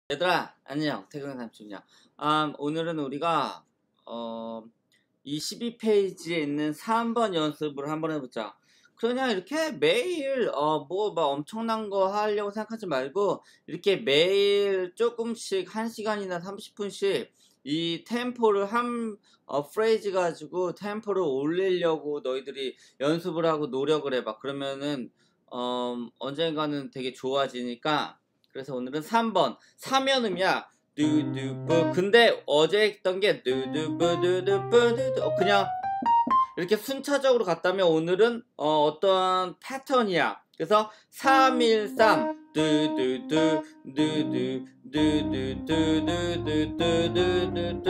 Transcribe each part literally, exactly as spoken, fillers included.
얘들아 안녕, 태경 삼촌이야. 음, 오늘은 우리가 어, 이 십이 페이지에 있는 삼 번 연습을 한번 해보자. 그냥 이렇게 매일 어, 뭐, 막 엄청난 거 하려고 생각하지 말고 이렇게 매일 조금씩 한 시간이나 삼십 분씩 이 템포를 한 어, 프레이즈 가지고 템포를 올리려고 너희들이 연습을 하고 노력을 해봐. 그러면은 어, 언젠가는 되게 좋아지니까. 그래서 오늘은 삼 번 사면음이야. 두두뿌. 근데 어제 했던 게 두두뿌두두뿌두두 어, 그냥 이렇게 순차적으로 갔다면 오늘은 어, 어떤 패턴이야. 그래서 삼일삼 두두두 두두 두두 두두 두두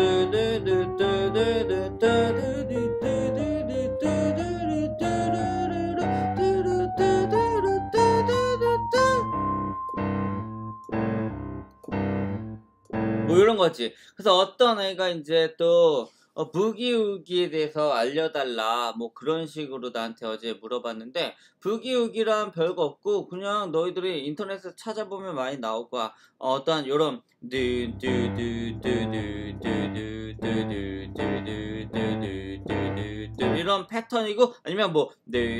뭐 이런 거지. 그래서 어떤 애가 이제 또 어, 부기우기에 대해서 알려달라 뭐 그런 식으로 나한테 어제 물어봤는데, 부기우기란 별거 없고 그냥 너희들이 인터넷에서 찾아보면 많이 나올 거야. 어, 어떤 요런 이런 패턴이고, 아니면 뭐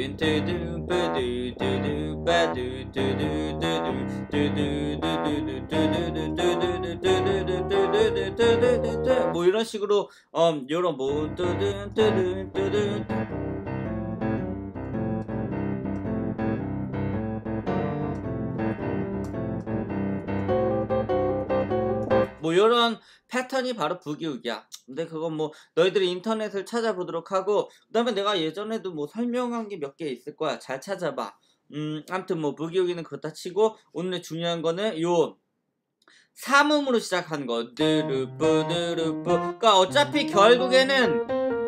뭐 이런 식으로 음 요런 뭐 뜨든 뜨든 뜨든 뭐 요런 패턴이 바로 부기우기야. 근데 그건 뭐 너희들이 인터넷을 찾아보도록 하고, 그 다음에 내가 예전에도 뭐 설명한 게 몇 개 있을 거야. 잘 찾아봐. 음 아무튼 뭐 부기우기는 그렇다 치고, 오늘 중요한 거는 요 삼음으로 시작하는 거. 드르뿌드르뿌. 그러니까 어차피 결국에는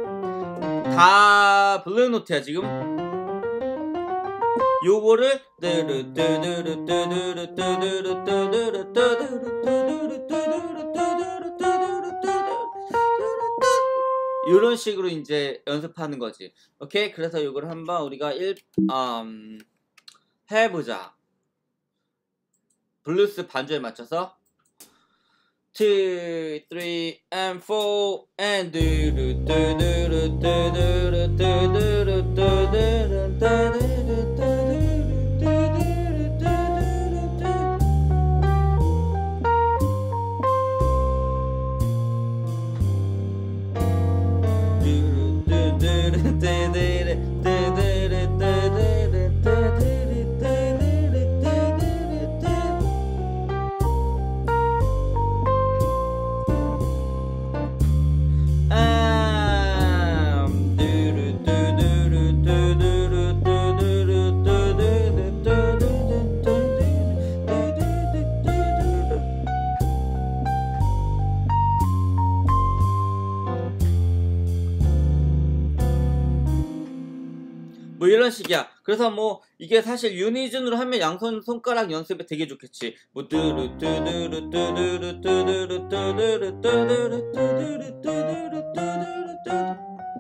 다 블루노트야 지금. 요거를 이런 식으로 이제 연습하는 거지. 오케이? 그래서 요걸 한번 우리가 일 음, 해보자. 블루스 반주에 맞춰서 two, three, and four, and do do do do do do do do do do do. 뭐 이런 식이야. 그래서 뭐 이게 사실 유니즌으로 하면 양손 손가락 연습에 되게 좋겠지. 뭐 뚜루 뚜두루 뚜두루 뚜두루 뚜두루 뚜두루 뚜두루 뚜두루 뚜두루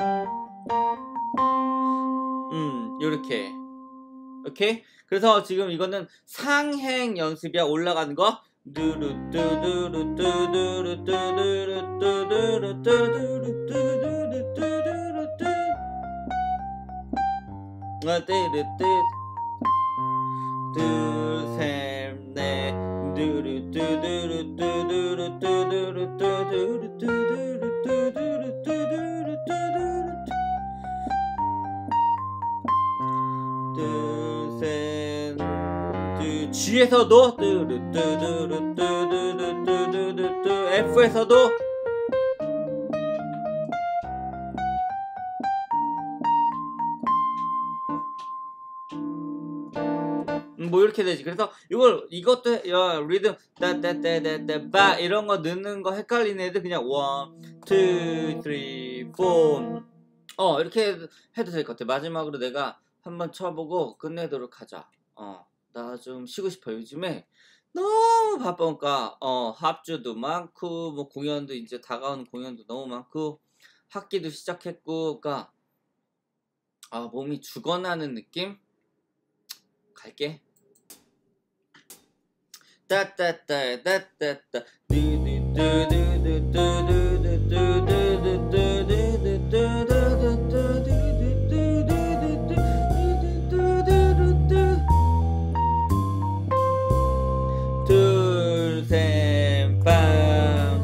음 요렇게. 오케이? 그래서 지금 이거는 상행 연습이야. 올라가는 거. 두루 뚜두루 뚜두루 뚜두루 뚜두루 뚜두루 뚜두루 뚜두루 하나, 둘, 셋, 넷, 두루, 두두루, 두두루, 두두루, 두두루, 두두루, 두두루, 두두루, 두두루, 둘, 셋, 둘, G에서도 두루, 두두루, 두두루, 두두루, 두, F에서도 뭐 이렇게 되지. 그래서 이걸 이것도 야 리듬 따따따따따 이런 거 넣는 거 헷갈리는 애들 그냥 one, two, three, four 어 이렇게 해도 될 것 같아. 마지막으로 내가 한번 쳐보고 끝내도록 하자. 어 나 좀 쉬고 싶어. 요즘에 너무 바쁘니까 어 합주도 많고 뭐 공연도 이제 다가오는 공연도 너무 많고 학기도 시작했고, 그러니까 아 몸이 죽어나는 느낌. 갈게. 따따따따따따 둘셋밤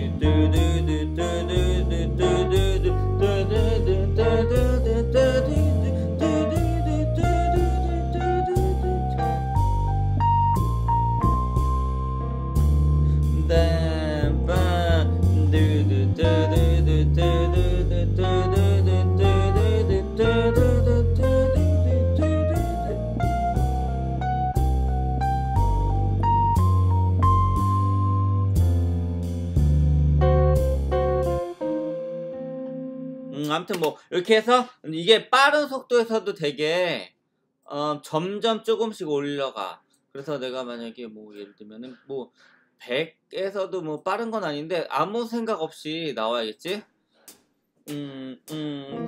음, 아무튼 뭐 이렇게 해서 이게 빠른 속도에서도 되게 어, 점점 조금씩 올려가. 그래서 내가 만약에 뭐 예를 들면은 뭐 백에서도 뭐 빠른 건 아닌데 아무 생각 없이 나와야겠지? 음, 음,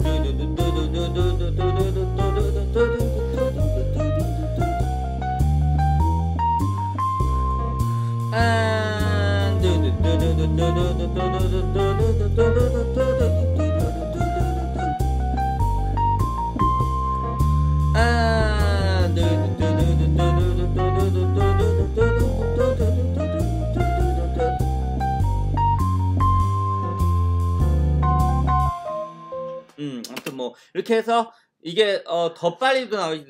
음, 아무튼 뭐 이렇게 해서 이게 어, 더 빨리도 나오지.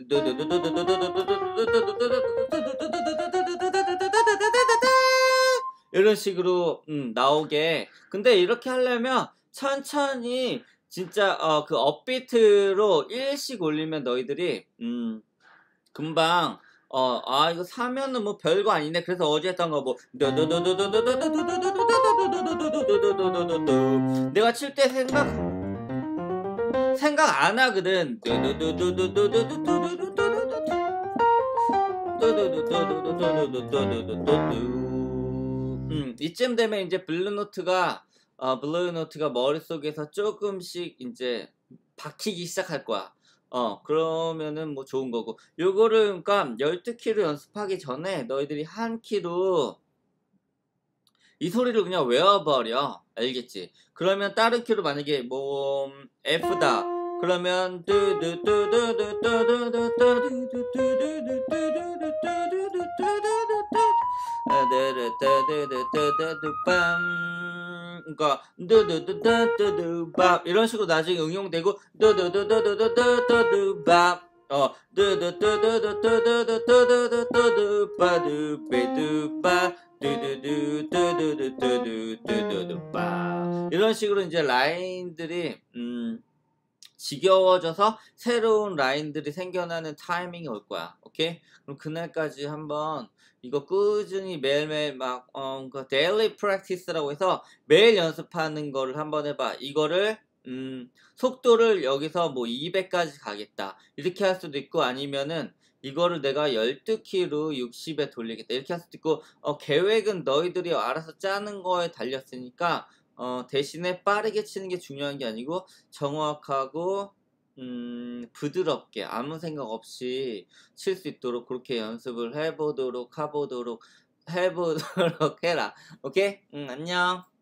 이런 식으로 음, 나오게. 근데 이렇게 하려면 천천히 진짜 어, 그 업비트로 일씩 올리면 너희들이 음, 금방 어, 아 이거 사면은 뭐 별거 아니네. 그래서 어제 했던 거 뭐 내가 칠 때 생각 생각 안 하거든. 음, 이쯤 되면 이제 블루노트가 어, 블루노트가 머릿속에서 조금씩 이제 박히기 시작할 거야. 어, 그러면은 뭐 좋은 거고. 요거를 그러니까 열두 키로 연습하기 전에 너희들이 한 키로 이 소리를 그냥 외워버려. 알겠지? 그러면 다른 키로 만약에 뭐 F다. 그러면 그러니까 이런 식으로 나중에 응용되고 어 이런 식으로 이제 라인들이 음 지겨워져서 새로운 라인들이 생겨나는 타이밍이 올 거야. 오케이? 그럼 그날까지 한번 이거 꾸준히 매일매일 막, 어, 그 데일리 프랙티스라고 해서 매일 연습하는 거를 한번 해봐. 이거를, 음, 속도를 여기서 뭐 이백까지 가겠다. 이렇게 할 수도 있고 아니면은 이거를 내가 열두 키로 육십에 돌리겠다. 이렇게 할 수도 있고, 어, 계획은 너희들이 알아서 짜는 거에 달렸으니까 어, 대신에 빠르게 치는 게 중요한 게 아니고 정확하고 음, 부드럽게 아무 생각 없이 칠 수 있도록 그렇게 연습을 해보도록 해보도록 해보도록 해라. 오케이? 응, 안녕.